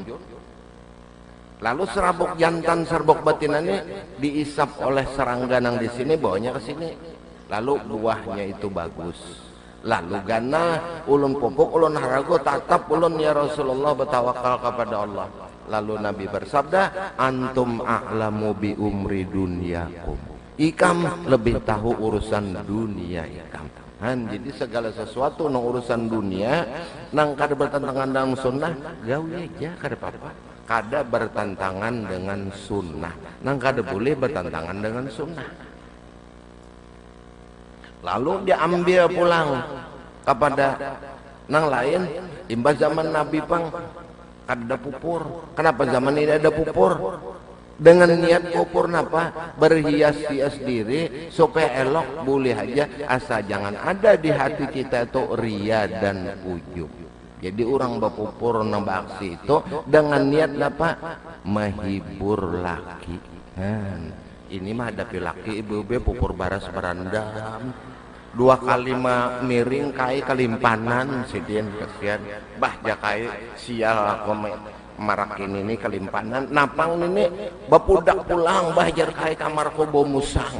Lalu serabok jantan serbok batinannya diisap oleh serangga nang di sini, bawanya ke sini. Lalu buahnya itu bagus. Lalu gana ulun pupuk, ulun harago, tatap ulun ya Rasulullah bertawakal kepada Allah. Lalu Nabi bersabda, antum a'lamu bi umri dunyakum. Ikam lebih tahu urusan dunia ikam. Han, jadi segala sesuatu nang urusan dunia nang kada bertentangan dengan sunnah gawe aja kada apa-apa. Kada bertentangan dengan sunnah, nang kada boleh bertentangan dengan sunnah. Lalu diambil pulang kepada nang lain. Imbas zaman Nabi pang kada ada pupur. Kenapa zaman ini ada pupur? Dengan niat pupur napa? Berhias-hias diri supaya elok boleh aja, asal jangan ada di hati kita itu ria dan ujub. Jadi orang berpupur nambah aksi itu dengan niat napa? Menghibur laki. Nah, ini mah hadapi laki ibu-ibu pupur baras berandam. Dua kali mah miring kai kalimpanan sidien kesian. Bah jakai sial komen marak ini nih kalimpanan napang ini bapudak pulang bahajar kai kamar kobo musang.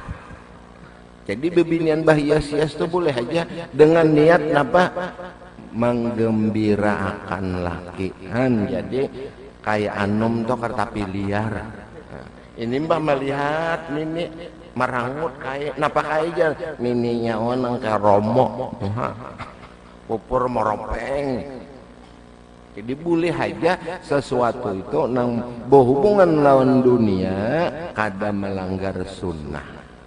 Jadi bebinian bahias-hias itu boleh aja dengan niat napa menggembirakan laki han. Jadi kayak anum tuh kertapi liar. Nah, ini mbak melihat mini merangut kayak napa kayak aja mininya orang kayak romo pupur meropeng. Jadi boleh aja sesuatu itu nang berhubungan lawan dunia kada melanggar sunnah.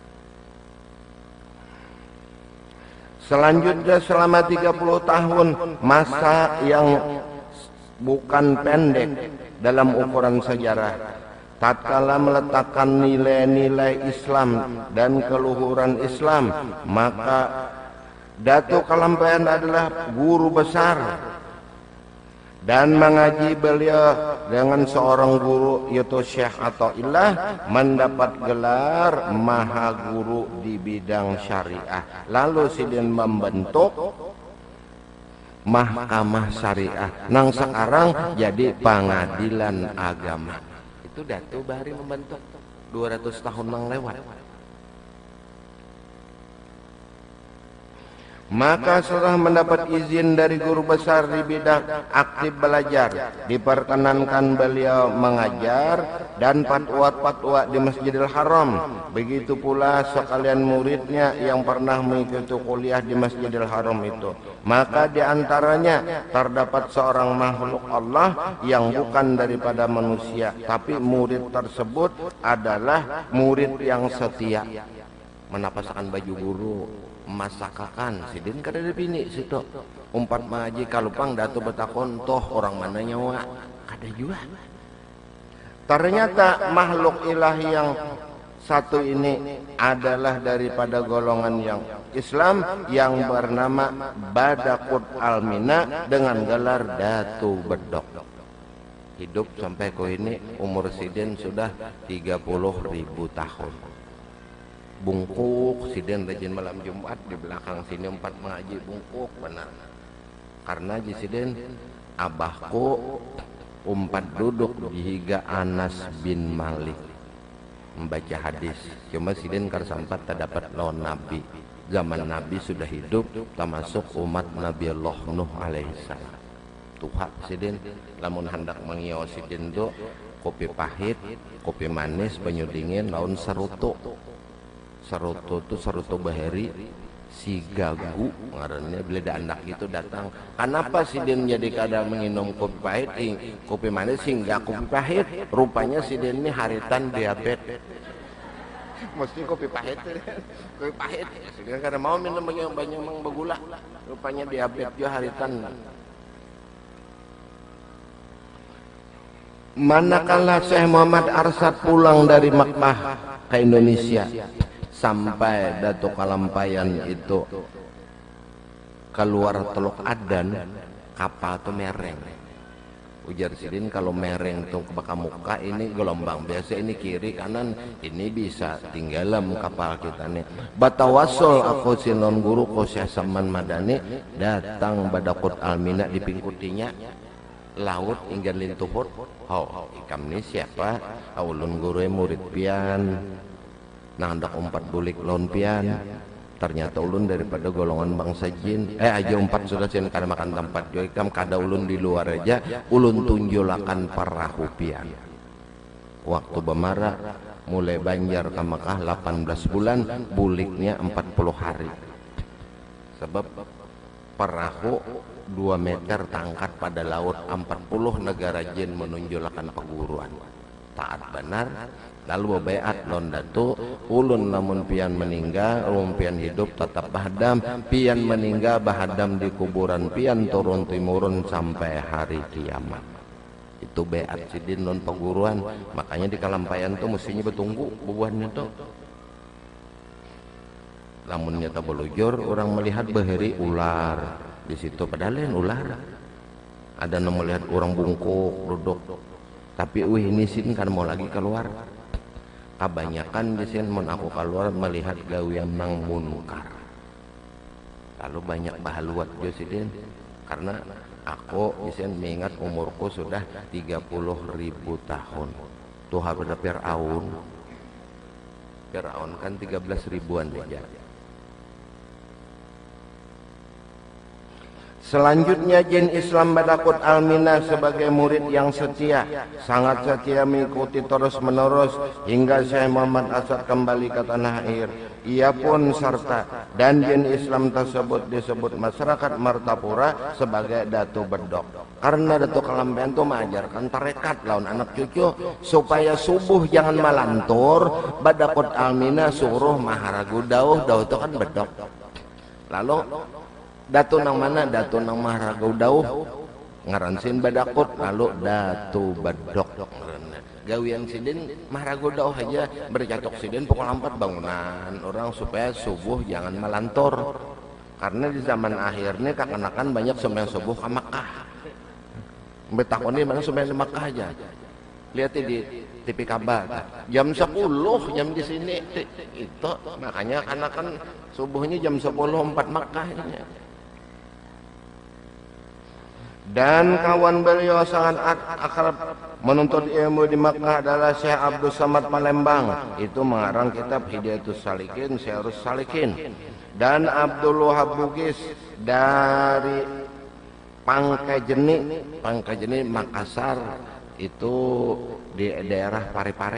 Selanjutnya selama tiga puluh tahun masa yang bukan pendek dalam ukuran sejarah, tatkala meletakkan nilai-nilai Islam dan keluhuran Islam, maka Datuk Kalampayan adalah guru besar dan mengaji beliau dengan seorang guru yaitu Syekh Athaillah mendapat gelar Maha Guru di bidang syariah. Lalu sidin membentuk Mahkamah Syariah nang sekarang jadi pengadilan agama. Itu Datuk Bahari membentuk dua ratus tahun yang lewat. Maka setelah mendapat izin dari guru besar di bidang aktif belajar, diperkenankan beliau mengajar dan fatwa-fatwa di Masjidil Haram. Begitu pula sekalian muridnya yang pernah mengikuti kuliah di Masjidil Haram itu. Maka di antaranya terdapat seorang makhluk Allah yang bukan daripada manusia, tapi murid tersebut adalah murid yang setia. Menapaskan baju guru, masakakan sidin kada ada bini situ umpat maji kalupang datu betakon toh orang mana nyawa kada juga. Ternyata makhluk ilahi yang satu ini adalah daripada golongan yang Islam yang bernama Badakut Almina dengan gelar Datu Bedok. Hidup sampai ko ini umur sidin sudah tiga puluh ribu tahun. Bungkuk sidin rajin malam Jumat di belakang sini empat mengaji bungkuk benar. Karena di sidin abahku umpat duduk di higa Anas bin Malik membaca hadis. Cuma sidin karsampat tak dapat lawan Nabi. Zaman Nabi sudah hidup termasuk umat Nabi Allah Nuh alaihissalam. Tuhan sidin lamun hendak mengiau sidin do kopi pahit, kopi manis, banyu dingin, laun serutu. Serutu itu serutu bahari si gagu ngarannya bila ada anak itu datang. Kenapa sidin jadi kada menginum kopi pahit, kopi manis hingga kopi pahit? Rupanya sidin ini haritan diabetes. Mesti kopi pahit, kopi pahit. Sidin kada mau minum banyak banyak mang begula. Rupanya diabetes juga haritan. Manakala Syekh Muhammad Arsyad pulang dari Makkah ke Indonesia, sampai Datuk Kalampayan itu keluar Teluk Adan, kapal tuh mereng. Ujar sidin kalau mereng tuh ke muka ini gelombang biasa, ini kiri kanan, ini bisa tinggalam kapal kita nih. Batawasul aku sinon guru ko Syekh Saman Madani datang Badakut Almina dipingkutinya laut hingga lintuhut. Oh, ikam ini siapa? Ulun guru murid pian. Nah hendak umpat bulik laun pian. Ternyata ulun daripada golongan bangsa jin. Eh aja umpat sudah sih kada makan tempat jo ikam kada ulun di luar aja. Ulun tunjulakan perahu pian. Waktu bemara mulai Banjar ke Mekah delapan belas bulan, buliknya empat puluh hari. Sebab perahu dua meter tangkat pada laut, empat puluh negara jin menunjulakan perguruan. Taat benar. Lalu bebeat non datu ulun namun pian meninggal, ulun pian hidup tetap bahadam, pian meninggal bahadam di kuburan pian turun timurun sampai hari kiamat. Itu beat sidin non perguruan. Makanya di Kalampayan tuh mestinya betunggu bubuhannya tuh. Lamun nyata belujur orang melihat bahari ular di situ, padahal ular. Ada yang melihat orang bungkuk duduk. Tapi wih ini sin kan mau lagi keluar. Kebanyakan di sini mun aku keluar melihat gawian nang munkar. Lalu banyak bahaluat jo sidin karena aku di sini mengingat umurku sudah tiga puluh ribu tahun. Tuh pada Fir'aun. Fir'aun kan tiga belas ribuan aja. Selanjutnya jin Islam Badakut Almina sebagai murid yang setia, sangat setia mengikuti terus menerus hingga Syekh Muhammad Asad kembali ke tanah air. Ia pun serta dan jin Islam tersebut disebut masyarakat Martapura sebagai Datu Bedok. Karena Datu Kalampian itu mengajarkan tarekat lawan anak cucu supaya subuh jangan malantur. Badakut Almina suruh maharagu dauh, dauh itu kan bedok. Lalu Datu nang mana? Datu nang maharagu dauh ngaransin Badakut, lalu Datu Bedok. Gawian sidin maharagu dauh aja bercocok sidin pukul empat bangunan orang supaya subuh jangan malantur. Karena di zaman akhir ini kekanakan banyak sembahyang subuh ke Makkah. Betakon ini mana sembahyang di Makkah aja. Lihat di T V kabar jam sepuluh jam di sini itu, makanya karena kan subuhnya jam sepuluh empat Makkah ini. Dan kawan beliau sangat akrab menuntut ilmu di Makkah adalah Syekh Abdul Samad Palembang, itu mengarang kitab Hidayatus Salikin, Syairus Salikin. Dan Abdul Wahab Bugis dari Pangkajeni, Pangkajeni Makassar, itu di daerah Parepare.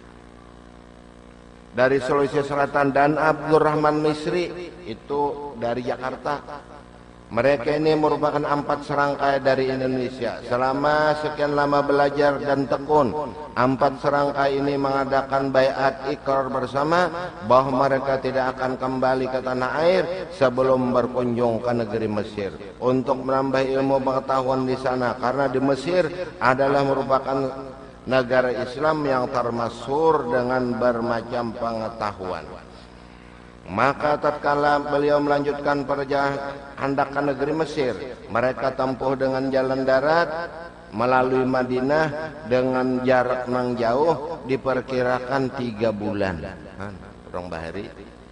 Dari Sulawesi Selatan. Dan Abdurrahman Misri itu dari Jakarta. Mereka ini merupakan empat serangkai dari Indonesia. Selama sekian lama belajar dan tekun, empat serangkai ini mengadakan baiat ikrar bersama bahwa mereka tidak akan kembali ke tanah air sebelum berkunjung ke negeri Mesir untuk menambah ilmu pengetahuan di sana, karena di Mesir adalah merupakan negara Islam yang termasyhur dengan bermacam pengetahuan. Maka tatkala beliau melanjutkan perjalanan hendak ke negeri Mesir, mereka tempuh dengan jalan darat melalui Madinah dengan jarak nang jauh diperkirakan tiga bulan. Rong bahari.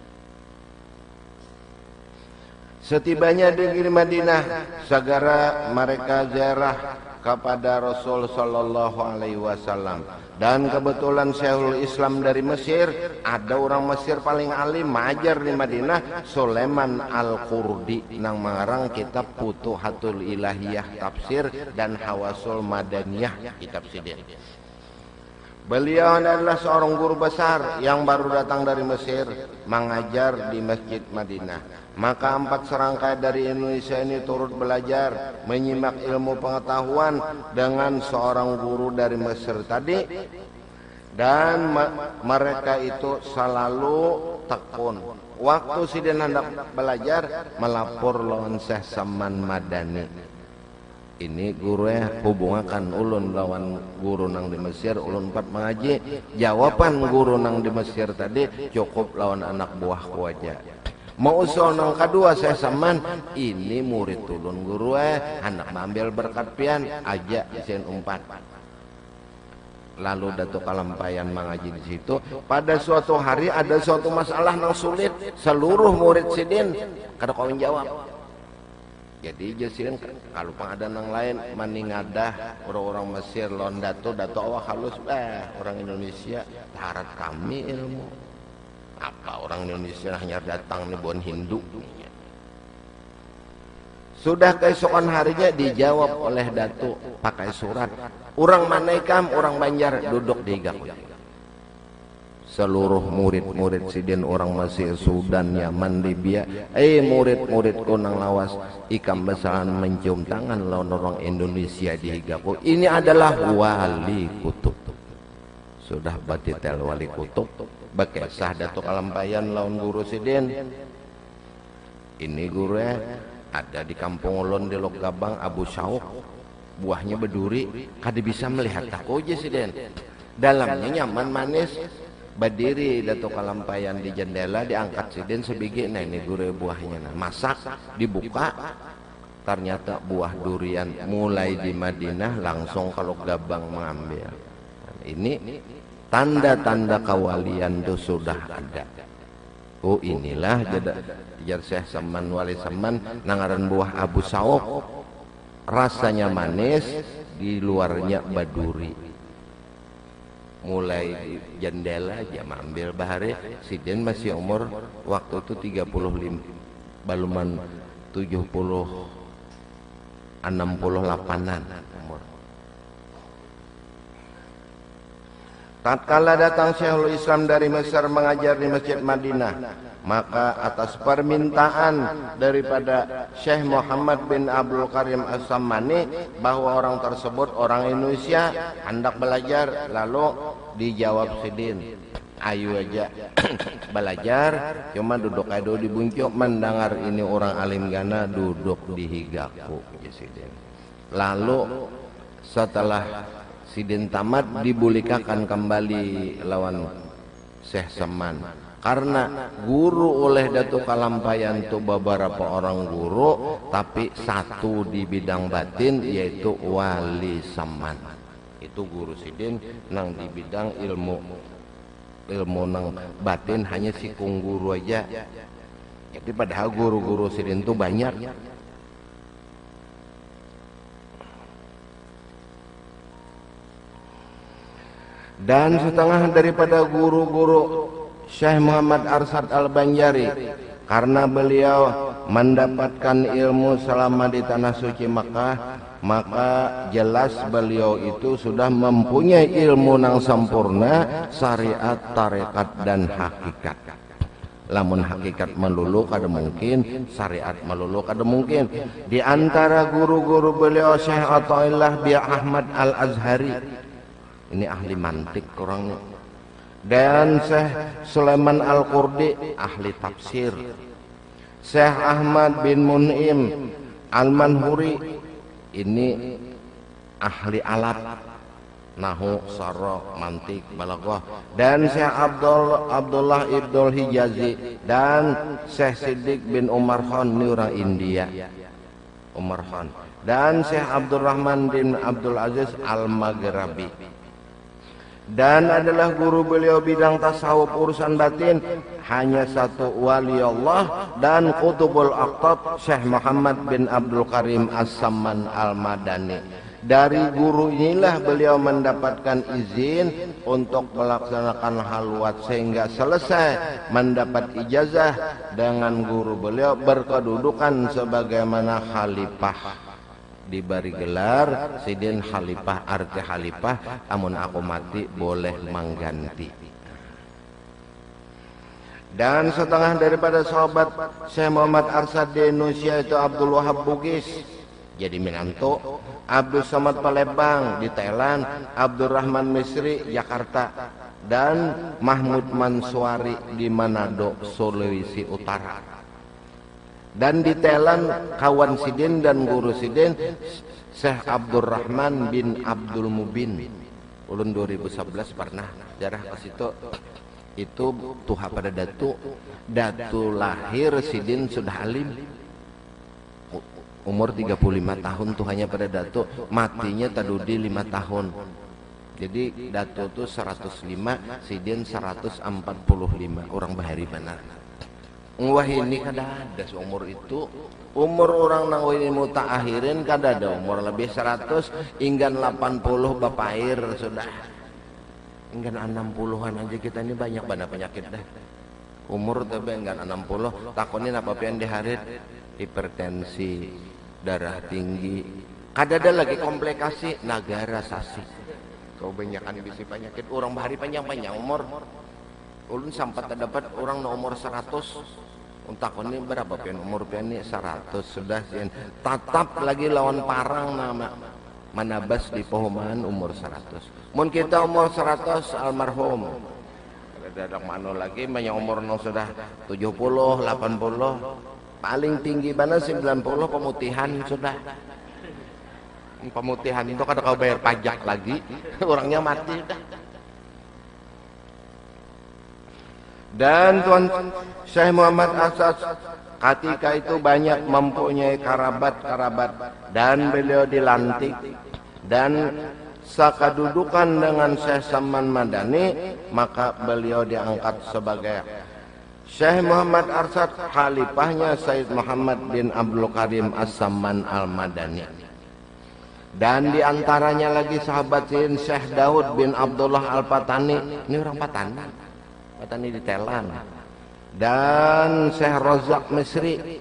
Setibanya di negeri Madinah, segera mereka ziarah kepada Rasul Sallallahu Alaihi Wasallam. Dan kebetulan Syekhul Islam dari Mesir, ada orang Mesir paling alim majar di Madinah, Sulaiman Al-Qurdi, nang mengarang kitab Futuhatul Ilahiyah Tafsir dan Hawasul Madaniyah kitab sidin. Beliau adalah seorang guru besar yang baru datang dari Mesir mengajar di Masjid Madinah. Maka empat serangkai dari Indonesia ini turut belajar menyimak ilmu pengetahuan dengan seorang guru dari Mesir tadi, dan mereka itu selalu tekun. Waktu sidin hendak belajar melapor lawan Syekh Saman Madani. Ini guru ya hubungakan ulun lawan guru nang di Mesir, ulun empat mengaji. Jawaban guru nang di Mesir tadi cukup lawan anak buahku aja. Mau usul nang kedua saya Saman, ini murid ulun guru eh anak ambil berkat pian aja isin umpat. Lalu Datuk Kalampayan mengaji di situ. Pada suatu hari ada suatu masalah nang sulit, seluruh murid sidin kada kau jawab. Jadi jasirin kalau ada nang lain maningadah orang-orang Mesir lon Dato Dato awak halus eh orang Indonesia tarat kami ilmu apa orang Indonesia hanya datang nih buat Hindu. Sudah keesokan harinya dijawab oleh Dato pakai surat, orang Manaikam orang Banjar duduk di higak. Seluruh murid-murid sidin orang Mesir, Sudan, Yaman, Libya, eh murid-muridku nang lawas ikam besaran mencium tangan lawan orang Indonesia di higaku. Ini adalah wali kutub. Sudah batitel wali kutub, bekesah Datuk Kalampayan lawan guru sidin. Ini guru ya ada di kampung ulun di Lok Gabang, Abu Syauk, buahnya berduri, kada bisa melihat aku aja sidin. Dalamnya nyaman manis. Berdiri Datuk Kalampayan di jendela, diangkat sidin sebiji, nah ini gurih buahnya, nah masak dibuka, ternyata buah durian. Mulai di Madinah langsung kalau Gabang mengambil. Ini tanda-tanda kewalian itu sudah ada. Oh inilah jar Syekh Saman Wali Saman nangaran buah Abu Sauk, rasanya manis, di luarnya baduri. Mulai di jendela aja ambil bahari sidin masih umur waktu itu tiga puluh lima baluman tujuh puluh enam puluh delapan-an umur. Tatkala datang Syekhul Islam dari Mesir mengajar di Masjid Madinah, maka atas permintaan daripada Syekh Muhammad bin Abdul Karim As-Sammani bahwa orang tersebut orang Indonesia hendak belajar, lalu dijawab Sidin, ayo aja belajar, cuma duduk aja di buncuk mendengar ini orang alim gana duduk di higaku ya Sidin. Lalu setelah Sidin tamat dibulikakan kembali lawan Syekh Saman, karena guru oleh Datuk Kalampayan itu beberapa orang guru, tapi satu di bidang batin yaitu Wali Saman. Itu guru Sidin nang di bidang ilmu ilmu nang batin hanya si kung guru aja. Jadi padahal guru-guru Sidin itu banyak. Dan setengah daripada guru-guru Syekh Muhammad Arsad Al-Banjari, karena beliau mendapatkan ilmu selama di tanah suci Makkah, maka jelas beliau itu sudah mempunyai ilmu nang sempurna syariat, tarekat dan hakikat. Lamun hakikat melulu kada mungkin, syariat melulu kada mungkin. Di antara guru-guru beliau Syekh Athaillah bin Ahmad Al-Azhari, ini ahli mantik orangnya, dan Syekh Sulaiman Al-Qurdi ahli tafsir, Syekh Ahmad bin Mun'im Al-Manhuri ini ahli alat nahu, sarah, mantik, balaghah, dan Syekh Abdul Abdullah Ibnul Hijazi dan Syekh Siddiq bin Umar Khan, ini orang India, Umar Khan, dan Syekh Abdurrahman bin Abdul Aziz Al-Maghrabi. Dan adalah guru beliau bidang tasawuf urusan batin hanya satu wali Allah dan Qutbul Aqtab Syekh Muhammad bin Abdul Karim As-Samman Al-Madani. Dari guru inilah beliau mendapatkan izin untuk melaksanakan halwat, sehingga selesai mendapat ijazah dengan guru beliau berkedudukan sebagaimana khalifah. Diberi gelar Sidin Khalifah, arti khalifah amun aku mati boleh mengganti. Dan setengah daripada sahabat Syekh Muhammad Arsad di Indonesia itu Abdul Wahab Bugis jadi Minanto, Abdul Samad Palembang di Thailand, Abdul Rahman Misri Jakarta, dan Mahmud Manswari di Manado, Sulawesi Utara. Dan di Thailand kawan Sidin dan guru Sidin Syekh Abdurrahman bin Abdul Mubin. Ulun dua ribu sebelas pernah jarah ke situ. Itu tuha pada datu, datu lahir Sidin sudah alim. Umur tiga puluh lima tahun tuhanya pada datu, matinya tadudi lima tahun. Jadi datu itu seratus lima, Sidin seratus empat puluh lima, orang bahari benar. Wah ini kada ada seumur itu, umur orang nang ini mutaakhirin kada ada umur lebih seratus hingga delapan puluh bapair sudah, hingga enam puluhan aja kita ini banyak banget penyakit dah. Umur tapi hingga enam puluh takunin apa pian diharit, hipertensi, darah tinggi, kada ada lagi komplikasi negara sasi. Kau banyakkan bisi penyakit orang bahari panjang-panjang umur. Ulun sempat dapat orang no umur seratus. Untuk ini berapa pian umur pian ini seratus sudah sih. Tatap lagi lawan parang nama manabas di Pohoman umur seratus. Mun kita umur seratus almarhum. Ada ada mano lagi banyak umur no sudah tujuh puluh, delapan puluh. Paling tinggi mana sembilan puluh pemutihan sudah. Pemutihan itu kada kau bayar pajak lagi, orangnya mati dah. Dan Tuan Syekh Muhammad Arsad ketika itu banyak mempunyai kerabat-kerabat dan beliau dilantik, dan sakadudukan dengan Syekh Saman Madani, maka beliau diangkat sebagai Syekh Muhammad Arsad, khalifahnya Sayyid Muhammad bin Abdul Karim As-Saman Al-Madani. Dan diantaranya lagi sahabat Syekh Daud bin Abdullah Al-Patani, ini orang Patani, Patani di Thailand, dan Syekh Razak Misri,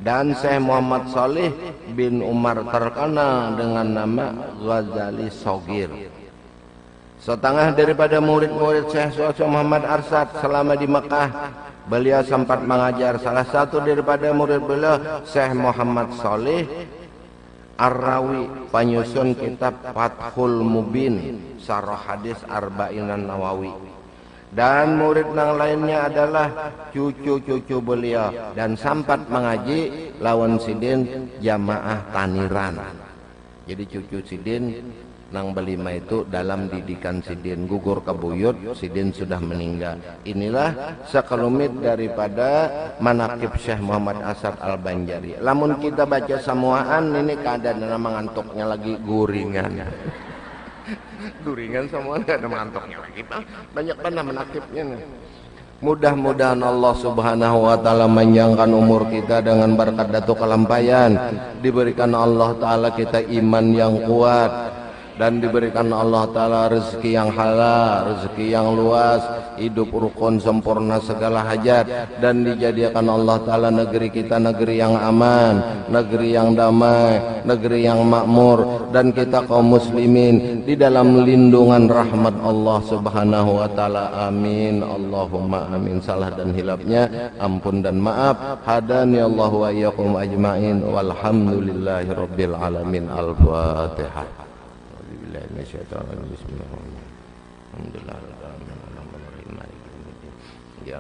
dan Syekh Muhammad Shalih bin Umar terkenal dengan nama Ghazali Shogir. Setengah daripada murid-murid Syekh Muhammad Arsyad selama di Mekah, beliau sempat mengajar. Salah satu daripada murid beliau Syekh Muhammad Shalih Ar-Rawi, penyusun kitab Fathul Mubin, Syarah Hadis Arbainan Nawawi. Dan murid yang lainnya adalah cucu-cucu beliau dan sempat mengaji lawan Sidin Jamaah Taniran. Jadi cucu Sidin nang belima itu dalam didikan Sidin, gugur ke buyut, Sidin sudah meninggal. Inilah sekelumit daripada manaqib Syekh Muhammad Asad Al-Banjari. Lamun kita baca samuaan ini keadaan mengantuknya lagi guringan. Guringan semua nggak ada mengantuknya lagi, banyak benar menakibnya nih. Mudah-mudahan Allah Subhanahu wa taala menjangkan umur kita dengan berkat Datuk Kalampayan, diberikan Allah taala kita iman yang kuat, dan diberikan Allah taala rezeki yang halal, rezeki yang luas, hidup rukun sempurna segala hajat, dan dijadikan Allah taala negeri kita negeri yang aman, negeri yang damai, negeri yang makmur, dan kita kaum muslimin di dalam lindungan rahmat Allah Subhanahu wa taala. Amin. Allahumma amin. Salah dan hilafnya ampun dan maaf. Hadani Allah wa iyyakum ajmain. Walhamdulillahi rabbil alamin. Al-Fatihah. Bismillahirrahmanirrahim. Alhamdulillah. Ya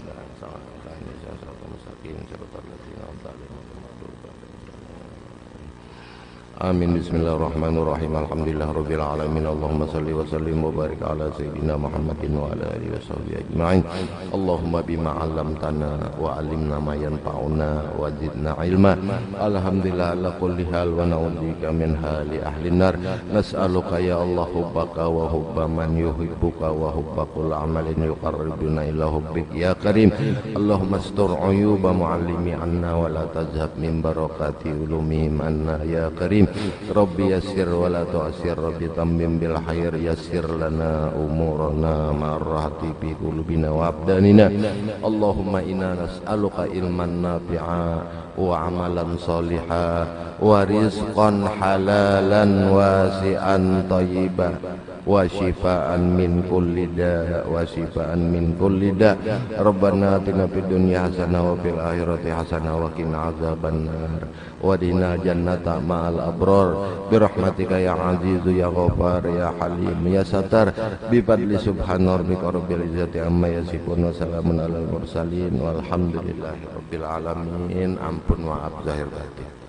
Amin. Bismillahirrahmanirrahim. Alhamdulillah rabbil alamin. Allahumma salli wa sallim wa barik ala sayyidina Muhammadin wa ala alihi wa sahbihi ajma'in. Allahumma bima 'allamtana wa 'allimna ma yanfa'una wa zidna ilma. Alhamdulillah ala kulli hal wa na'udzubika min hali ahli nar. Nas'aluka ya Allah hubbaka wa hubba man yuhibbuka wa hubba kulli amalin yuqarribuna ila hubbik ya karim. Allahumma astur 'uyuba mu'allimi 'anna wa la tazhab min barakati ulumihim anna ya karim. Rabbi yassir wa la tu'assir, Rabbi tammim bil khair, yassir lana umurana ma'arrahati bi qulubina wa abdanina. Allahumma inna nas'aluka ilman nafi'a wa amalan saliha wa rizqan halalan wasi'an thayyiban wa shifaan min kulli da wa shifaan min kulli da. Rabbana atina fid dunya hasanah wa fil akhirati hasanah wa qina azabannar wa qina jannata ma'al abrar bi rahmatika ya azizu ya ghafar ya halim ya satar bi fadli subhana rabbika rabbil izzati amma yasifun wa salamun alal mursalin walhamdulillahi rabbil alamin. Ampun maaf zahir batin.